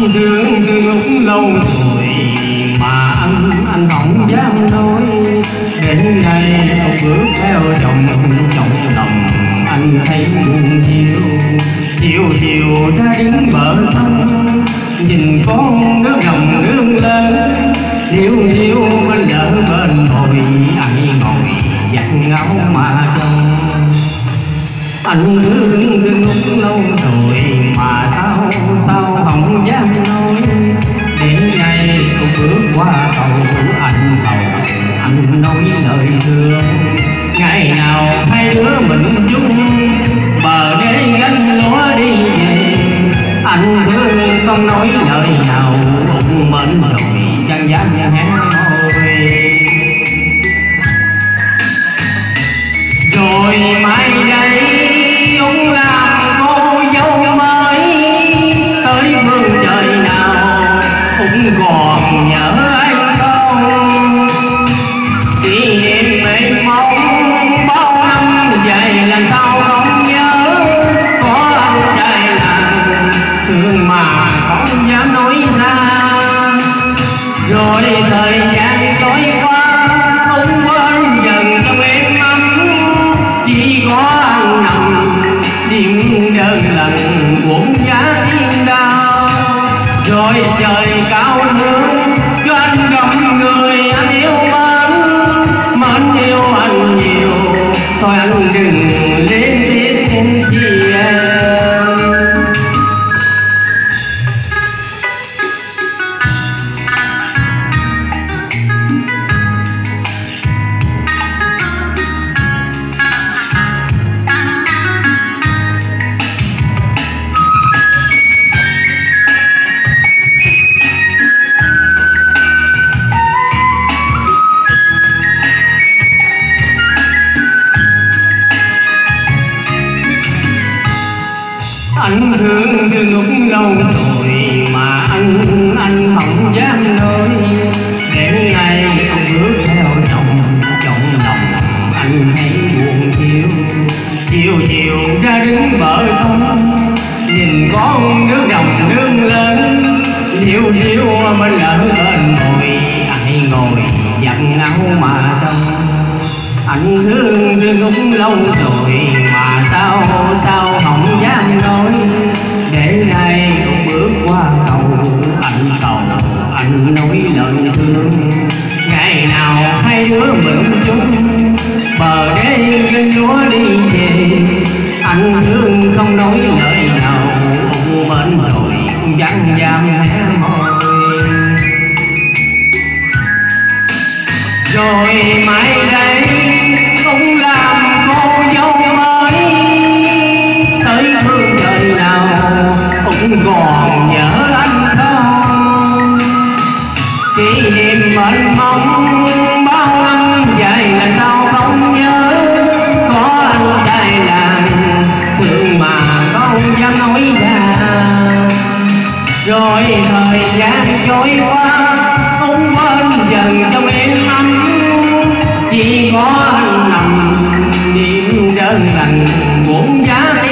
thương lúc lâu rồi mà anh không dám nói. Đến nay ông bước theo chồng trong lòng anh thấy buồn chiều. Chiều ra đến bờ sông nhìn con nước rồng nước lớn. Hiu bên lỡ bên ngồi ai ngồi giặt ngáo mà trông. Anh thương lúc lâu rồi mà sao không dám nói. Đến nay cũng bước qua cầu anh nói lời thương. Ngày nào hai đứa mình chung bờ đê gánh lúa đi về. Anh thương không nói lời nào bụng mến rồi chẳng dám hé môi. Rồi mai đây ông làm cô dâu mới tới phương trời nào cũng còn nhớ anh không. Kỷ niệm mênh mông bao năm vậy làm sao không nhớ. Có anh trai làng thương mà không dám nói ra. Rồi thời gian trôi qua cũng quên dần trong êm ấm. Chỉ có anh nằm đêm đơn lặng buồn giá thiên đau. Rồi trời cao hương cho anh gặp người anh yêu mến yêu anh nhiều. Thôi anh đừng lên tiếc chi em. Anh thương lúc lâu rồi mà anh không dám nói. Đến nay ông bước theo chồng trong lòng anh thấy buồn chiều. Chiều ra đứng bờ sông nhìn con nước rồng nước lớn. Hiu bên lỡ bên ngồi ai ngồi giặt áo mà trông. Anh thương lúc lâu rồi mà sao không dám nói. Để nay ông bước qua cầu anh nói lời thương. Ngày nào hai đứa mình chung bờ đê gánh lúa đi về. Anh thương không nói lời nào ông bên rồi cũng chẳng dám hé môi. Rồi mai đây ông làm cô dâu mới tới phương trời nào cũng còn nhớ anh không. Kỷ niệm mênh mông bao năm dài làm sao không nhớ. Có anh trai làng thương mà không dám nói ra. Rồi thời gian trôi qua cũng quên dần trong em ấm. Chỉ có anh nằm đêm đơn lành buồn giá